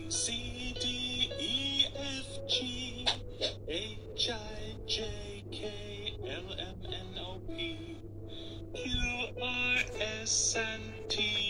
C D E F G H I J K L M N O P Q R S and T